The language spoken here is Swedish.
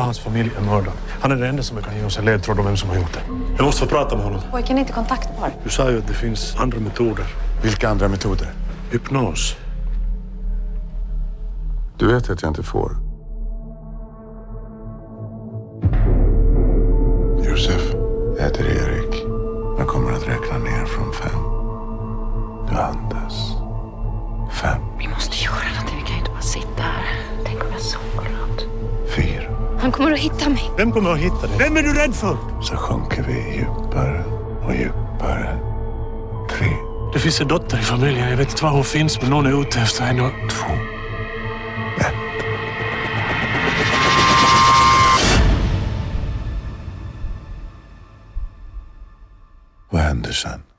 hans familj är mördad. Han är den enda som kan ge oss en ledtråd om vem som har gjort det. Jag måste få prata med honom. Pojken är inte kontaktbar. Du sa ju att det finns andra metoder. Vilka andra metoder? Hypnos. Du vet att jag inte får. Josef, jag heter Erik. Jag kommer att räkna ner från 5. Du andas. 5. Vi måste göra någonting. Vi kan ju inte bara sitta här. Tänk om jag sover något. 4. Han kommer att hitta mig. Vem kommer att hitta dig? Vem är du rädd för? Så sjunker vi djupare och djupare. 3. Det finns en dotter i familjen. Jag vet inte var hon finns, men någon är ute efter henne. 2. 1. Vad händer sen?